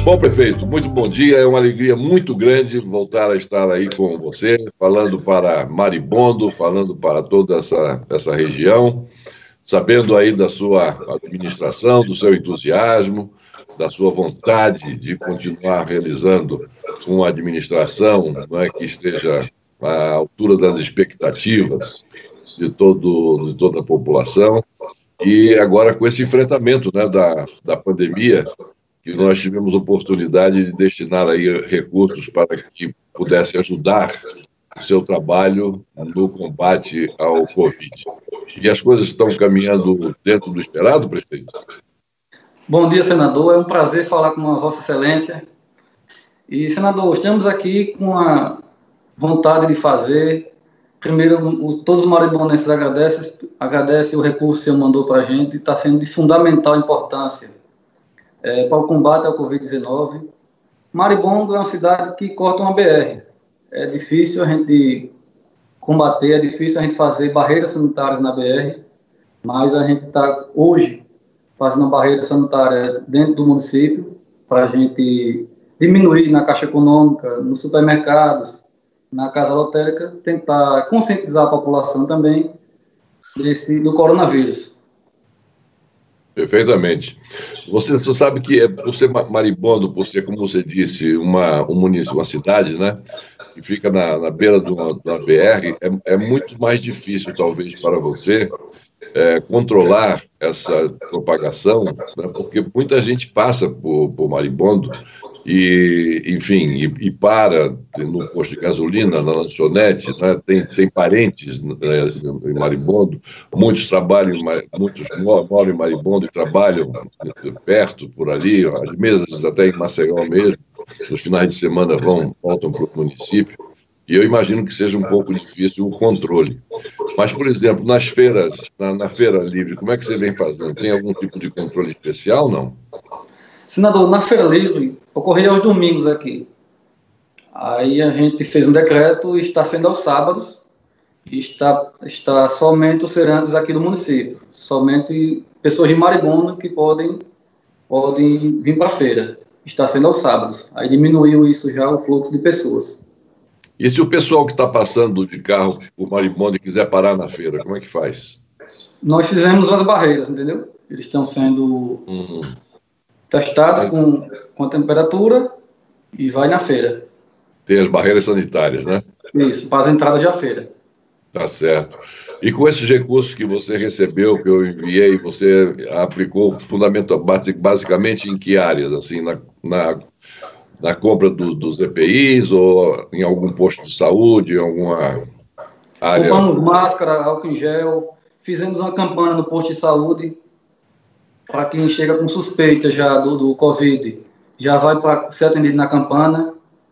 Bom, prefeito, muito bom dia. É uma alegria muito grande voltar a estar aí com você, falando para Maribondo, falando para toda essa região, sabendo aí da sua administração, do seu entusiasmo, da sua vontade de continuar realizando uma administração, não é, que esteja à altura das expectativas de toda a população. E agora com esse enfrentamento, né, da pandemia, que nós tivemos oportunidade de destinar aí recursos para que pudesse ajudar o seu trabalho no combate ao Covid. E as coisas estão caminhando dentro do esperado, prefeito? Bom dia, senador. É um prazer falar com a Vossa Excelência. E, senador, estamos aqui com a vontade de fazer. Primeiro, todos os maribonenses agradecem o recurso que o senhor mandou para a gente. Está sendo de fundamental importância para o combate ao Covid-19. Maribondo é uma cidade que corta uma BR. É difícil a gente combater, é difícil a gente fazer barreiras sanitárias na BR, mas a gente está hoje fazendo uma barreira sanitária dentro do município para a gente diminuir na Caixa Econômica, nos supermercados, na casa lotérica, tentar conscientizar a população também do coronavírus. Perfeitamente. Você sabe que, por ser Maribondo, por ser, como você disse, uma cidade, né, que fica na beira de uma BR, é muito mais difícil, talvez, para você controlar essa propagação, né, porque muita gente passa por Maribondo e, enfim, e para no posto de gasolina, na lanchonete, né, tem parentes em Maribondo, muitos moram em Maribondo e trabalham perto, por ali, as mesas até em Maceió mesmo, nos finais de semana voltam para o município, e eu imagino que seja um pouco difícil o controle. Mas, por exemplo, nas feiras, na Feira Livre, como é que você vem fazendo? Tem algum tipo de controle especial, não? Senador, na Feira Livre, ocorria aos domingos aqui. Aí a gente fez um decreto e está sendo aos sábados, e está somente os feirantes aqui do município, somente pessoas de Maribondo que podem vir para a feira. Está sendo aos sábados. Aí diminuiu isso já, o fluxo de pessoas. E se o pessoal que está passando de carro por Maribondo e quiser parar na feira, como é que faz? Nós fizemos as barreiras, entendeu? Eles estão sendo testados com a temperatura e vai na feira. Tem as barreiras sanitárias, né? Isso, faz a entrada de a feira. Tá certo. E com esses recursos que você recebeu, que eu enviei, você aplicou basicamente em que áreas? Assim, na compra dos EPIs ou em algum posto de saúde, em alguma área? Compramos máscara, álcool em gel, fizemos uma campanha no posto de saúde para quem chega com suspeita já do Covid, já vai para ser atendido na campana.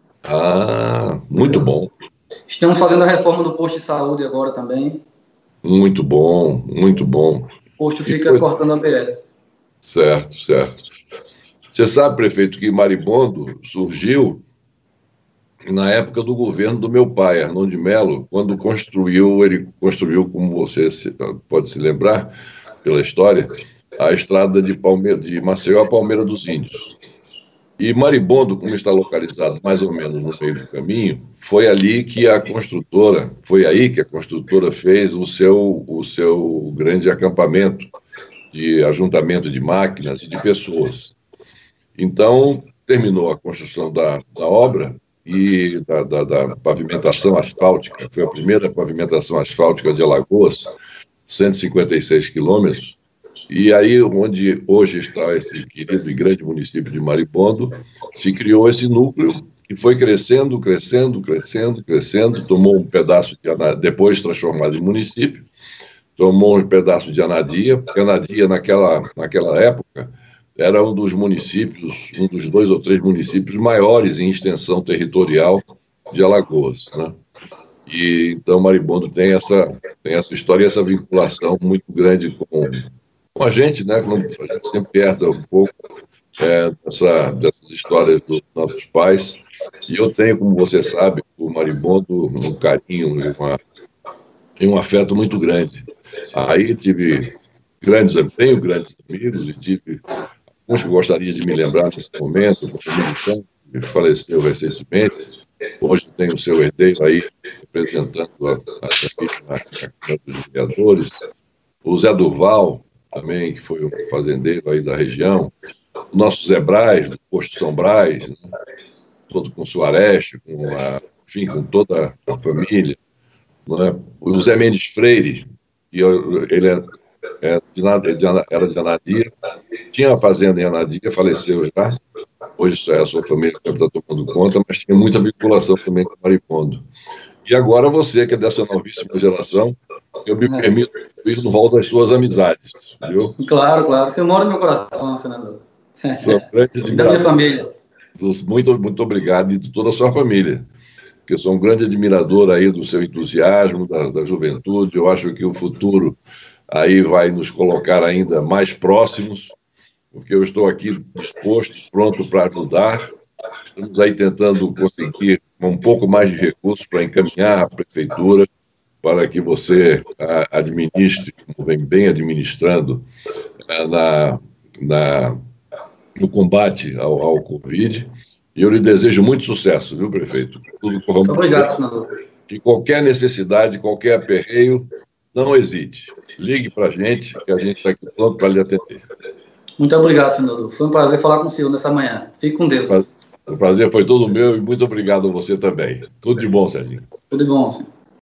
Ah, muito bom. Estamos fazendo a reforma do posto de saúde agora também. Muito bom, muito bom. O posto fica cortando a BR. Certo, certo. Você sabe, prefeito, que Maribondo surgiu na época do governo do meu pai, Arnon de Melo, quando ele construiu, como você pode se lembrar, pela história, a estrada de Maceió a Palmeira dos Índios. E Maribondo, como está localizado mais ou menos no meio do caminho, foi aí que a construtora fez o seu grande acampamento de ajuntamento de máquinas e de pessoas. Então, terminou a construção da obra e da pavimentação asfáltica, foi a primeira pavimentação asfáltica de Alagoas, 156 quilômetros, e aí, onde hoje está esse querido e grande município de Maribondo, se criou esse núcleo que foi crescendo, tomou um pedaço, depois transformado em município, tomou um pedaço de Anadia, porque Anadia, naquela época, era um dos 2 ou 3 municípios maiores em extensão territorial de Alagoas, né? E então Maribondo tem essa história e essa vinculação muito grande com a gente, né? A gente sempre herda um pouco dessas histórias dos nossos pais. E eu tenho, como você sabe, por Maribondo um carinho e um afeto muito grande. Aí tenho grandes amigos e tive alguns que eu gostaria de me lembrar nesse momento, o militante que faleceu recentemente, hoje tem o seu herdeiro aí representando a Câmara dos Vereadores, o Zé Durval, também, que foi um fazendeiro aí da região, o nosso Zé Braz, do Posto São Brás, né? Todo com sua Areste, enfim, com toda a família, né? O Zé Mendes Freire, que ele era de Anadia, tinha uma fazenda em Anadia, faleceu já, hoje a sua família está tomando conta, mas tinha muita vinculação também com Maripondo. E agora você, que é dessa novíssima geração, eu me permito ir no rol das suas amizades, viu? Claro, claro. Você mora no meu coração, senador. São grandes da minha família. Muito obrigado, e de toda a sua família, porque sou um grande admirador aí do seu entusiasmo, da juventude. Eu acho que o futuro aí vai nos colocar ainda mais próximos, porque eu estou aqui disposto, pronto para ajudar. Estamos aí tentando conseguir um pouco mais de recursos para encaminhar a prefeitura para que você administre, como vem bem administrando, no combate ao Covid. E eu lhe desejo muito sucesso, viu, prefeito? Tudo corra muito bem. Obrigado, senador. E qualquer necessidade, qualquer aperreio, não hesite. Ligue para a gente, que a gente está aqui pronto para lhe atender. Muito obrigado, senador. Foi um prazer falar com o senhor nessa manhã. Fique com Deus. O prazer foi todo meu e muito obrigado a você também. Tudo de bom, Serginho. Tudo de bom, senhor.